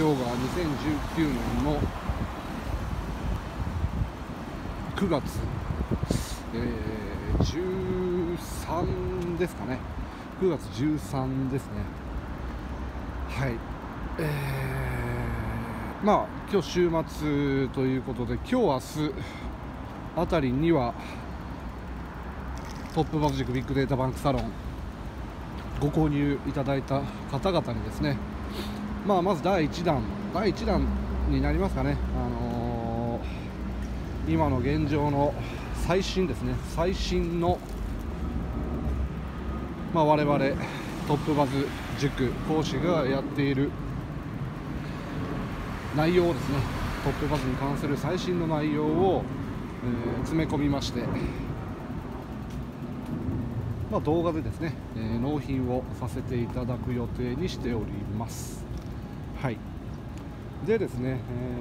今日が2019年の9月、13ですかね。9月13ですね。はい。今日週末ということで、今日明日あたりにはトップバズ塾ビッグデータバンクサロンご購入いただいた方々にですね、まず第1弾になりますかね。今の現状の最新の、我々トップバズ塾講師がやっている内容をですね、トップバズに関する最新の内容を、詰め込みまして、動画でですね、納品をさせていただく予定にしております。はい。でですね、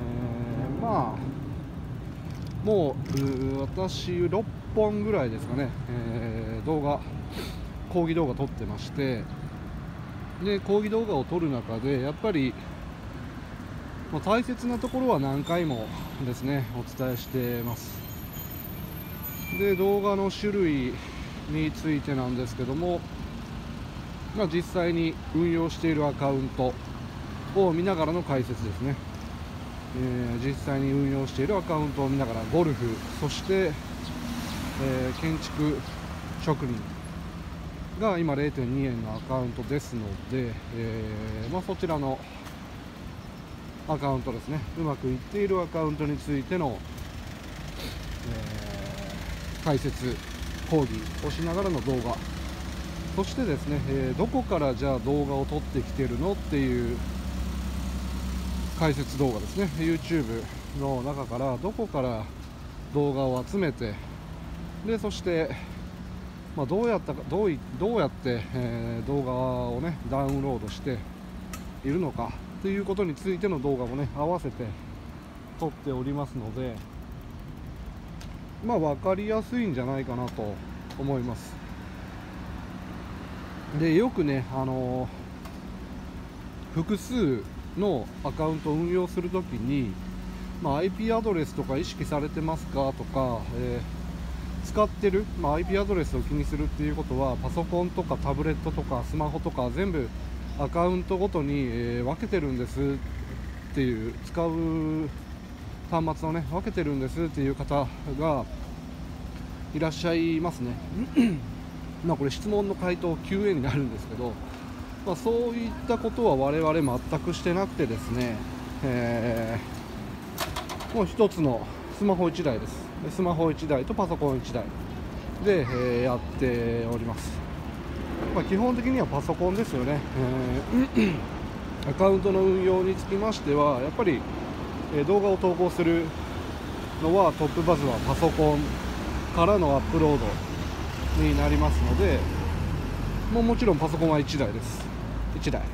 もう私6本ぐらいですかね、講義動画撮ってまして、で講義動画を撮る中でやっぱり、大切なところは何回もですねお伝えしてます。で動画の種類についてなんですけども、実際に運用しているアカウントを見ながらの解説ですね。実際に運用しているアカウントを見ながら、ゴルフ、そして、建築職人が今 0.2 円のアカウントですので、そちらのアカウントですね、うまくいっているアカウントについての、解説講義をしながらの動画、そしてですね、どこからじゃあ動画を撮ってきてるのっていう解説動画ですね。 YouTube の中からどこから動画を集めて、でそしてどうやって、動画をねダウンロードしているのかということについての動画もね合わせて撮っておりますので、分かりやすいんじゃないかなと思います。でよくね、複数のアカウントを運用するときに、IP アドレスとか意識されてますかとか、使ってる、IP アドレスを気にするっていうことは、パソコンとかタブレットとかスマホとか全部アカウントごとに、分けてるんですっていう、使う端末をね分けてるんですっていう方がいらっしゃいますね。これ質問の回答 QA になるんですけど、そういったことは我々全くしてなくてですね、もう一つのスマホ1台です。スマホ1台とパソコン1台で、やっております。基本的にはパソコンですよね。アカウントの運用につきましてはやっぱり、動画を投稿するのはトップバズはパソコンからのアップロードになりますので、もちろんパソコンは1台です。1台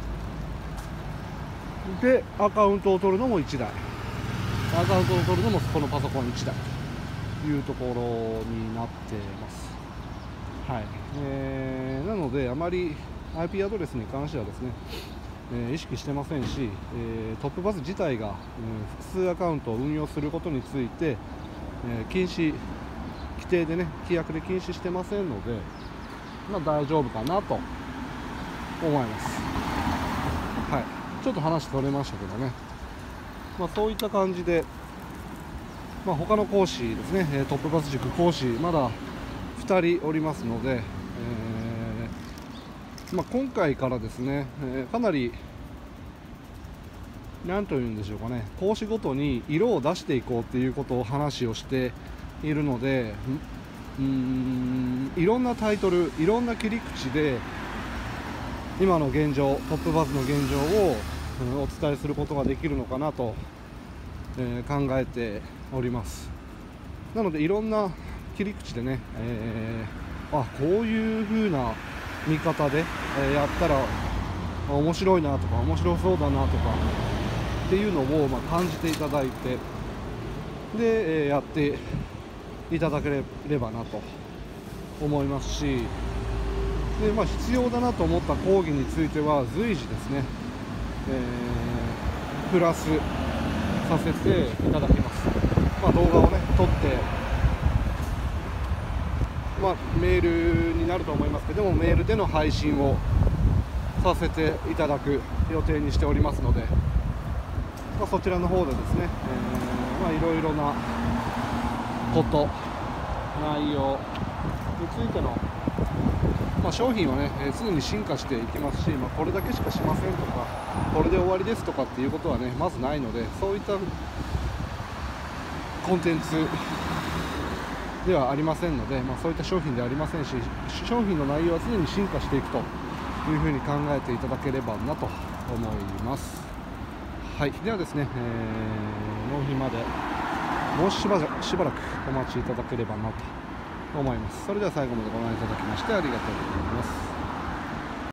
でアカウントを取るのも1台、アカウントを取るのもこのパソコン1台というところになっています。はい。なのであまり IP アドレスに関してはですね、意識してませんし、トップバズ自体が、複数アカウントを運用することについて、規定でね、規約で禁止してませんので、大丈夫かなと思います。はい。ちょっと話取れましたけどね、そういった感じで、他の講師ですね、トップバズ塾講師まだ2人おりますので、今回からですね、かなり何というんでしょうかね、講師ごとに色を出していこうっていうことを話をしているので、いろんなタイトル、いろんな切り口で今の現状、トップバズの現状を、お伝えすることができるのかなと、考えております。なのでいろんな切り口でね、こういう風な見方で、やったら面白いなとか面白そうだなとかっていうのを、感じていただいて、で、やっていただければなと思いますし、で、必要だなと思った講義については随時ですね、 プラスさせていただきます。動画をね撮って、メールになると思いますけども、メールでの配信をさせていただく予定にしておりますので、そちらの方でですね、いろいろなこと、内容についての、商品はね、常に進化していきますし、これだけしかしませんとか、これで終わりですとかっていうことはね、まずないので、そういったコンテンツではありませんので、そういった商品ではありませんし、商品の内容は常に進化していくというふうに考えていただければなと思います。はい、ではですね、納品までもうしばらくお待ちいただければなと思います。それでは最後までご覧いただきましてありがとうございます。